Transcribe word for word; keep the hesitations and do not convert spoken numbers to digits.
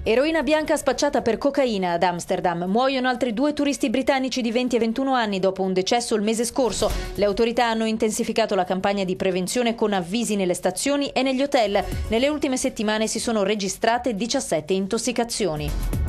Eroina bianca spacciata per cocaina ad Amsterdam. Muoiono altri due turisti britannici di venti e ventuno anni dopo un decesso il mese scorso. Le autorità hanno intensificato la campagna di prevenzione con avvisi nelle stazioni e negli hotel. Nelle ultime settimane si sono registrate diciassette intossicazioni.